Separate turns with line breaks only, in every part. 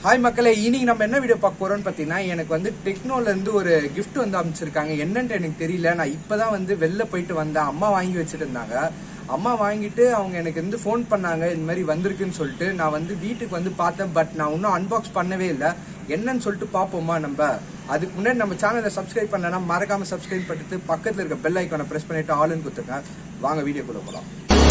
Hi மக்களே, இன்னைக்கு நம்ம என்ன வீடியோ பார்க்க போறோம்னு பார்த்தீங்கன்னா, எனக்கு வந்து டெக்னோல இருந்து ஒரு கிஃப்ட் வந்து அமைச்சிருக்காங்க. என்னன்னு எனக்கு தெரியல. நான் இப்பதான் வந்து வெளில போயிட்டு வந்தேன். அம்மா வாங்கி வச்சுட்டு இருந்தாங்க. அம்மா வாங்கிட்டு அவங்க எனக்கு வந்து ஃபோன் பண்ணாங்க, இந்த மாதிரி வந்திருக்குன்னு சொல்லிட்டு. நான் வந்து வீட்டுக்கு வந்து பார்த்தேன், பட் நான் இன்னும் அன்பாக்ஸ் பண்ணவே இல்லை. என்னன்னு சொல்லிட்டு பார்ப்போமா நம்ம. அதுக்கு முன்னாடி நம்ம சேனலை சப்ஸ்கிரைப் பண்ணலன்னா மறக்காம சப்ஸ்கிரைப் பண்ணிட்டு பக்கத்துல இருக்க பெல் ஐக்கானை பிரஸ் பண்ணிட்டு ஆல்னு கொடுத்துருங்க. வாங்க வீடியோக்குள்ள போலாம்.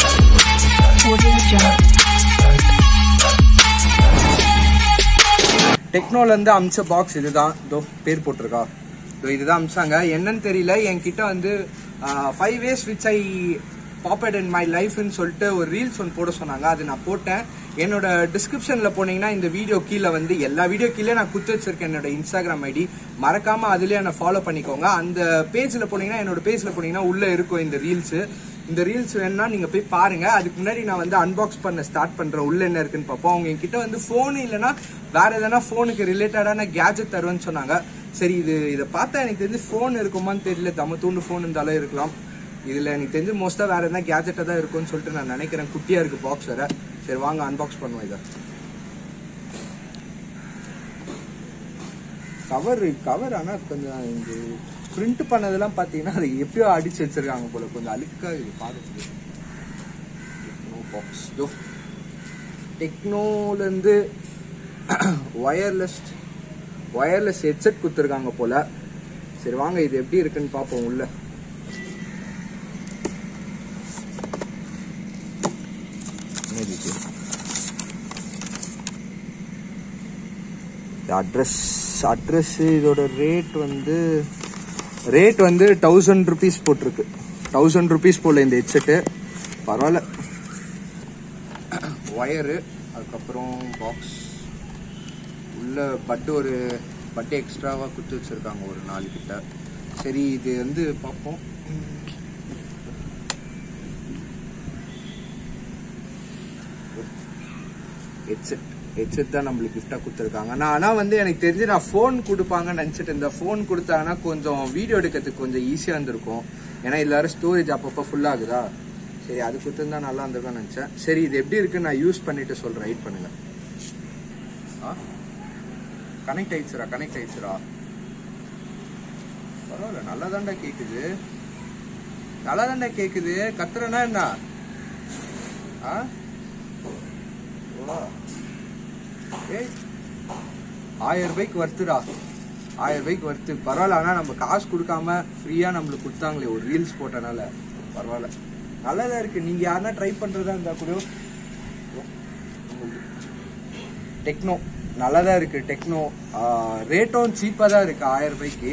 டெக்னோல இருந்து அமிச்ச பாக்ஸ் இதுதான். இதோ பேர் போட்டிருக்கா. இதுதான் அமிச்சாங்க. என்னன்னு தெரியல. என்கிட்ட வந்து 5 ways which I popped in my life ன்னு சொல்லிட்டு ஒரு ரீல்ஸ் ஒன்று போட சொன்னாங்க. அது நான் போட்டேன். என்னோட டிஸ்கிரிப்ஷன்ல போனீங்கன்னா இந்த வீடியோ கீழே வந்து எல்லா வீடியோ கீழே நான் குத்து வச்சிருக்கேன் என்னோட இன்ஸ்டாகிராம் ஐடி. மறக்காம அதுலயே என்ன ஃபாலோ பண்ணிக்கோங்க. அந்த பேஜ்ல போனீங்கன்னா, என்னோட பேஜ்ல போனீங்கன்னா உள்ள இருக்கும் இந்த ரீல்ஸ். இந்த ரீல்ஸ் வேணும்னா நீங்க போய் பாருங்க. அதுக்கு முன்னாடி நான் வந்து அன்பாக்ஸ் பண்ண ஸ்டார்ட் பண்றேன். உள்ள என்ன இருக்குன்னு பார்ப்போம். அவங்க என்கிட்ட வந்து போன் இல்லைன்னா வேற எதனா போனுக்கு ரிலேட்டடான கேஜெட் தருவேன்னு சொன்னாங்க. சரி, இதை பார்த்தா எனக்கு தெரிஞ்சு போன் இருக்குமான்னு தெரியல. தம்ம தூண்டு போன் இருந்தாலும் இருக்கலாம். இதுல எனக்கு தெரிஞ்சு மோஸ்டா வேற எதனா கேஜெட்டா தான் இருக்கும்னு சொல்லிட்டு நான் நினைக்கிறேன். குட்டியா இருக்கு பாக்ஸ் வேற. சரி வாங்க அன்பாக்ஸ் பண்ணுவோம். இதை கவர் ஆனா கொஞ்சம் இந்த பிரிண்ட் பண்ணதெல்லாம் பாத்தீங்கன்னா அது எப்பயோ அடிச்சு வச்சிருக்காங்க போல. கொஞ்சம் அழுக்கா இது பாக்குறது. டெக்னோல இருந்து வயர்லெஸ் ஹெட்செட் கொடுத்துருக்காங்க போல. சரி வாங்க இது எப்படி இருக்குன்னு பாப்போம். உள்ள அட்ரஸ் இதோட ரேட் வந்து 1000 rupees போட்டிருக்கு. 1000 rupees போல இந்த ஹெட்செட்டு. பரவாயில்ல. ஒயரு, அதுக்கப்புறம் பாக்ஸ் உள்ள பட்டு எக்ஸ்ட்ராவா குத்து வச்சிருக்காங்க ஒரு 4 கிட்ட. சரி இது வந்து பார்ப்போம். ஹெட்செட் தான் நம்மளுக்கு கிஃப்டா கொடுத்துருக்காங்க. ஆனா வந்து எனக்கு தெரிஞ்சு நான் போன் கொடுப்பாங்கன்னு நினைச்சிட்டு இந்த போன் கொடுத்தாங்கன்னா கொஞ்சம் வீடியோ எடுக்கிறதுக்கு கொஞ்சம் ஈஸியா இருந்திருக்கும். ஏன்னா எல்லாரும் ஸ்டோரேஜ் அப்பப்போ ஃபுல் ஆகுதா. சரி அது கொடுத்துருந்தா நல்லா இருந்திருக்கும்னு நினைச்சேன். சரி இது எப்படி இருக்குன்னு நான் யூஸ் பண்ணிட்டு சொல்றேன். வெயிட் பண்ணுங்க. கனெக்ட் ஆயிடுச்சுரா. பரவாயில்ல, நல்லா தாண்டா கேக்குது. கத்துறனா என்ன? 1000 ரூபாய்க்கு வர்த்துடா. 1000 ரூபாய்க்கு வர்த்து. பரவாயில்ல. ஆனா நம்ம காசு கொடுக்காம ஃப்ரீயா நம்மளுக்கு கொடுத்தாங்களே ஒரு ரீல்ஸ் போட்டனால பரவாயில்ல. நல்லாதான் இருக்கு. நீங்க யாருன்னா ட்ரை பண்றதா இருந்தா கூட டெக்னோ நல்லாதான் இருக்கு. டெக்னோ ரேட்டும் சீப்பா தான் இருக்கு. 1000 ரூபாய்க்கு.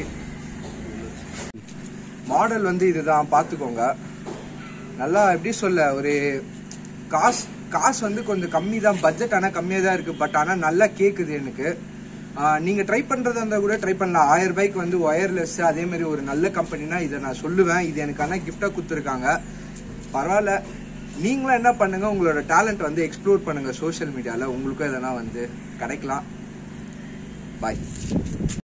மாடல் வந்து இதுதான், பாத்துக்கோங்க. நல்லா எப்படி சொல்ல, ஒரு காசு வந்து கொஞ்சம் கம்மி தான். பட்ஜெட் ஆனா கம்மியா தான் இருக்கு. பட் ஆனா நல்லா கேக்குது எனக்கு. நீங்க ட்ரை பண்றதா இருந்தா கூட ட்ரை பண்ணலாம். 1000 ரூபாய்க்கு வந்து ஒயர்லெஸ் அதே மாதிரி ஒரு நல்ல கம்பெனினா இதை நான் சொல்லுவேன். இது எனக்கு ஆனா கிஃப்டா கொடுத்துருக்காங்க. பரவாயில்ல. நீங்களும் என்ன பண்ணுங்க, உங்களோட டேலண்ட் வந்து எக்ஸ்ப்ளோர் பண்ணுங்க சோசியல் மீடியால. உங்களுக்கும் எதனா வந்து கிடைக்கலாம். பாய்.